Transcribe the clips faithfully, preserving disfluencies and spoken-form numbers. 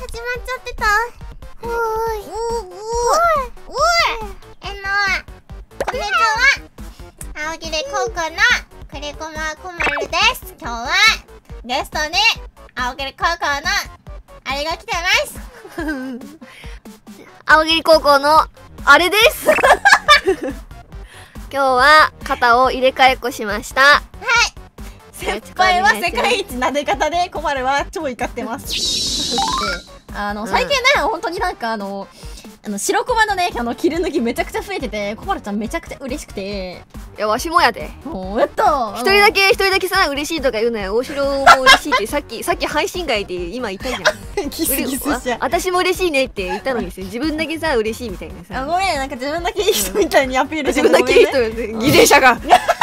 始まっちゃってた。おーい。おーい。おーい。えの、こんにちは。青切れ高校のクリコマコマルです。今日はゲストに青切れ高校のあれが来てます。 青切高校のあれです今日は肩を入れ替えっこしました。はい。 先輩は世界一撫で方で、コマルは超怒ってます。あの、最近ね、うん、本当になんかあの、あの白コマのね、あの切り抜きめちゃくちゃ増えてて、コマルちゃんめちゃくちゃ嬉しくて。 いや、わしもやで。 もうやっと一人だけ、一人だけさ、嬉しいとか言うのよ。大城も嬉しいってさっき、さっき配信会で今言ったじゃん。 キスキスしちゃう。 私も嬉しいねって言ったのにさ、自分だけさ、嬉しいみたいなさ。 あ、ごめん、なんか自分だけいい人みたいにアピールして自分だけいい人よね。偽善者が。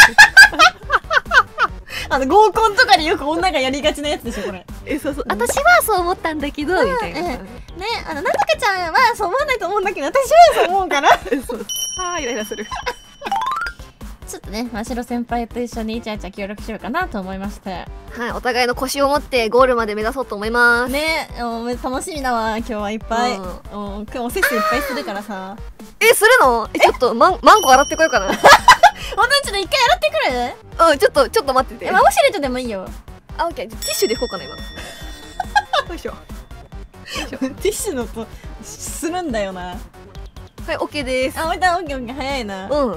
あの合コンとかでよく女がやりがちなやつでしょこれ。 え、そうそう、私はそう思ったんだけどみたいな。ね、 あのなんとかちゃんはそう思わないと思うんだけど、私はそう思うから。 そう。ああ、イライラする。 ちょっとね、真城先輩と一緒にイチャイチャ協力しようかなと思いまして。 はい、お互いの腰を持ってゴールまで目指そうと思います。 ね、楽しみだわ、今日はいっぱい。今日おせっせいっぱいするからさ。 え、するの？え、ちょっとマンマンコ洗ってこようかな。 ほんとにちょっと一回洗ってくる？ うん、ちょっとちょっと待ってて。 え、まあ、ウォシュレットでもいいよ。 あ、オッケー。ティッシュでいこうかな今。よいしょ。 ティッシュのとするんだよな。 はい、オッケーです。 あ、置いた、オッケーオッケー、早いな。 うん。うん。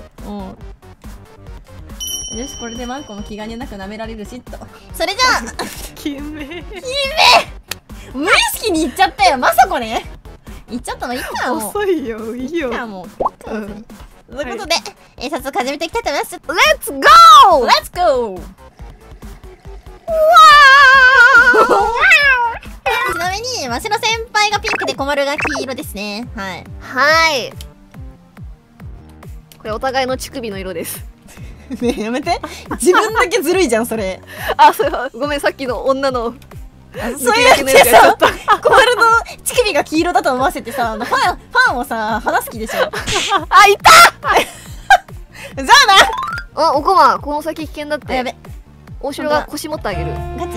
よし、これでマンコも気兼ねなく舐められるしっと。それじゃあきめきめ無意識に言っちゃったよ、まさこね。言っちゃったのいいかも。 遅いよ、いいよ。 いやもう。うん。ということで、え、早速始めていきたいと思います。 レッツゴー！ Let's go！ ちなみに、真城先輩がピンクでコマルが黄色ですね。はい。 はい。これお互いの乳首の色です。 ねえ、やめて。自分だけずるいじゃん、それ。 あ、そう、ごめん、さっきの女の。 そういうやつさ、コマルの乳首が黄色だと思わせてさ、ファン、ファンをさ、話す気でしょ。 あ、いたじゃあなあ、おこま、この先危険だって。 やべ。 大城が腰持ってあげる。 ガチ？うん。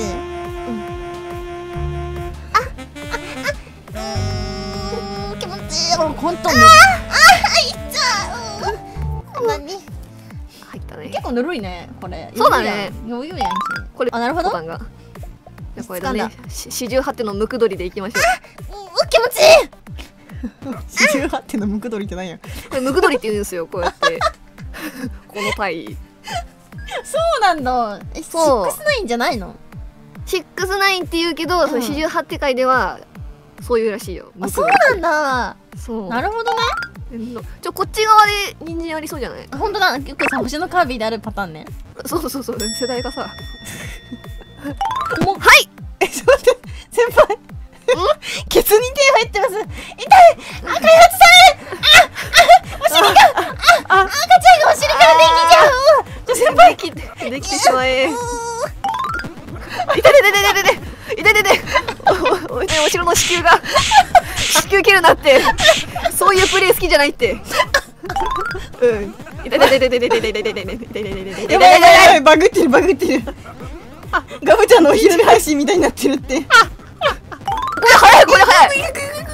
あ、あ、あ、うーん、気持ちいい。ほんとに。あ、あ、いっちゃう。何？ 入ったね。 結構ぬるいね、これ。 そうだね。 余裕やん。 これ、 あ、なるほど。 ボタンが。これだね。四十八手のムクドリでいきましょう。 う、気持ちいい。四十八手のムクドリって何や。 これムクドリって言うんですよ、こうやって。この体。 そうなんだ。え、そう。シックスナインじゃないの？ シックスナインって言うけど、その四十八手界では。そういうらしいよ。 あ、そうなんだ。 そう。 なるほどね。 ちょ、こっち側で人参ありそうじゃない？ 本当だ。結構さ、星のカービィであるパターンね。 そうそうそう、世代がさ。 もう、 はい。 え、ちょっと待って、先輩。ん？ケツに手入ってます。痛い。あ、開発される。あ、あ、お尻が。あ、赤ちゃんがお尻からできちゃう。 じゃ、先輩。でき、できてしまえ。痛い痛い痛い痛い痛い痛い痛い痛い。お、お城の子宮が。子宮蹴るなって。そういうプレイ好きじゃないって。うん。痛い痛い痛い痛い痛い痛い痛い痛い痛い痛い痛い痛い痛い。 やばいやばいやばい、バグってるバグってる。あ、ガブちゃんのお昼寝配信みたいになってるって。あ、 これ早いこれ早い。いくいくいくいくいくいくい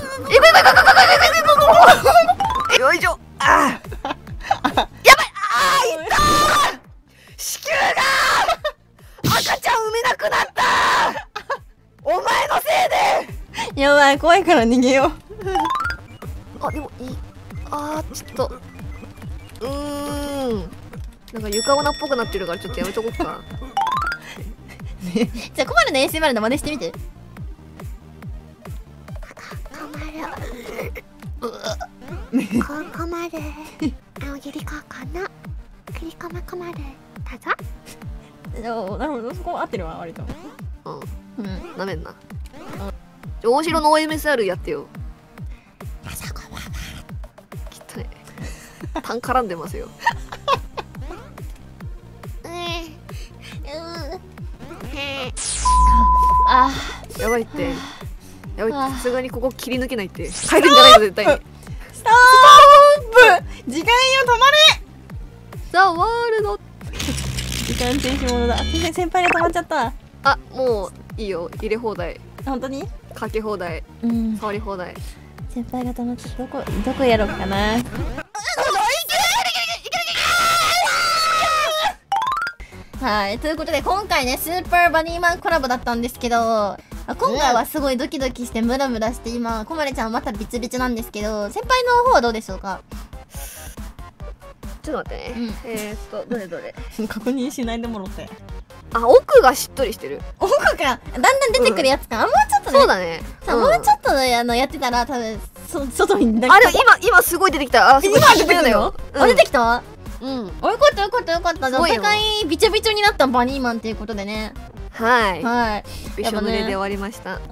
く。よいしょ。ああ。やばい。ああ、いったー。子宮が赤ちゃん産めなくなった。お前のせいで。 やばい、怖いから逃げよう。 あ、でもいい。あー、ちょっと。うーん。なんか床女っぽくなってるからちょっとやめとこっか。 ね、じゃあコマルの エーエスエムアール の真似してみて。 コマル。ココマル。青切り高校のクリコマコマルだぞ。 お、なるほど、そこ合ってるわ、割と。 うん。うん。なめんな。じゃ、大城の オーエムエスアール やってよ。 あそこは。 きっとね。タン絡んでますよ。 あー、やばいって。やばいって、さすがにここ切り抜けないって。入るんじゃないの絶対に。 ストップ！時間よ止まれ！ ザ・ワールド。 時間停止モードだ。先輩が止まっちゃった。 あ、もういいよ、入れ放題。 本当に？ かけ放題、 うん、 触り放題。 先輩方もちょっとどこどこやろうかな。はい、ということで今回ねスーパーバニーマンコラボだったんですけど、今回はすごいドキドキしてムラムラして今こまれちゃんはまたビツビツなんですけど、先輩の方はどうでしょうか。 ちょっと待ってね、うん、えーっとどれどれ確認しないでもろて。 あ、奥がしっとりしてる。 奥がだんだん出てくるやつか、うん、あもうちょっとね、 そうだね、 さ、うん、もうちょっとねあのやってたら多分そ外にあれ今今すごい出てきた。あ、すごい今出てくるよ、うん、あ出てきた。 うん、 およかったよかったよかった。じゃあお互いびちょびちょになったバニーマンということでね。 はいはい、 びしょ濡れで終わりました。